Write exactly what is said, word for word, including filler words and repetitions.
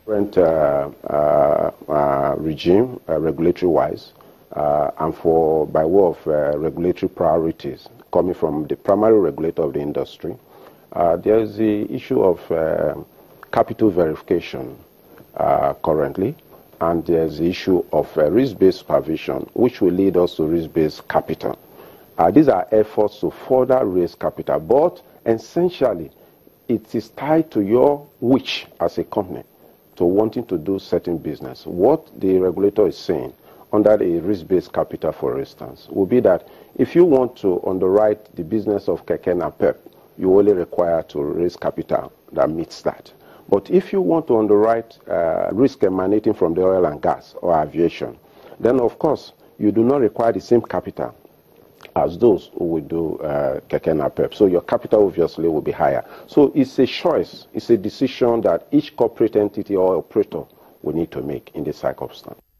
Current uh, uh, uh, regime, uh, regulatory-wise, uh, and for by way of uh, regulatory priorities coming from the primary regulator of the industry, uh, there is the issue of uh, capital verification uh, currently, and there's the issue of uh, risk-based supervision, which will lead us to risk-based capital. Uh, these are efforts to further raise capital, but essentially, it is tied to your wish as a company to wanting to do certain business. What the regulator is saying under a risk-based capital, for instance, will be that if you want to underwrite the business of Keke Napep, you only require to raise capital that meets that. But if you want to underwrite uh, risk emanating from the oil and gas or aviation, then of course you do not require the same capital as those who will do uh, Keke Napep. So your capital obviously will be higher. So it's a choice, it's a decision that each corporate entity or operator will need to make in this circumstance.